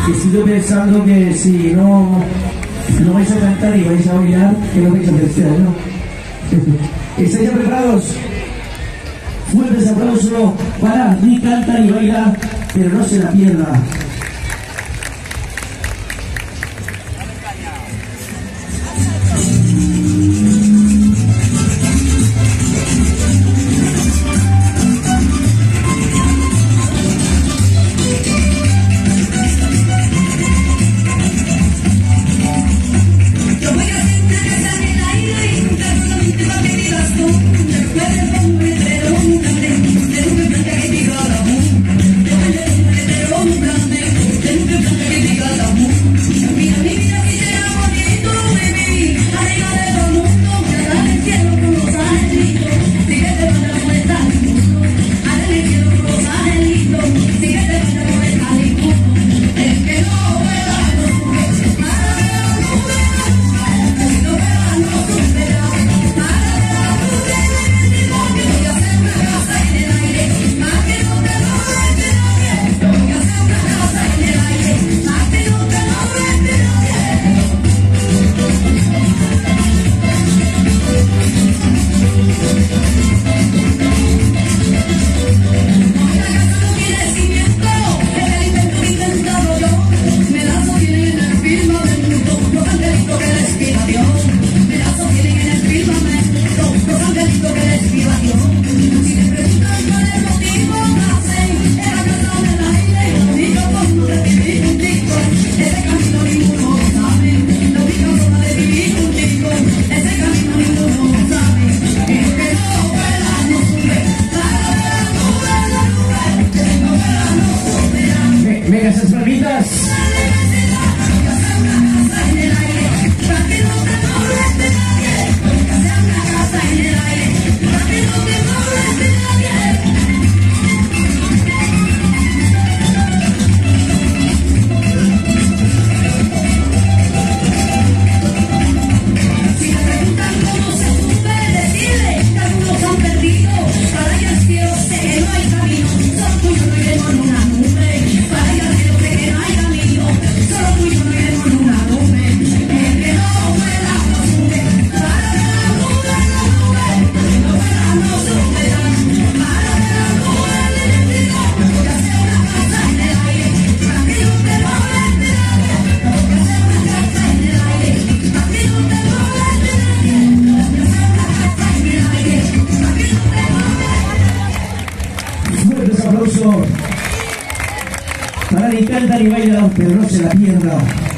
Estoy pensando que si no vais a cantar y vais a bailar, que no vais a hacer este año. ¿Estáis ya preparados? Fuertes aplausos para Ni canta ni baila, pero no se la pierda. Venga, esas palmitas. Fuertes aplausos para Ni canta ni baila, pero no se la pierda.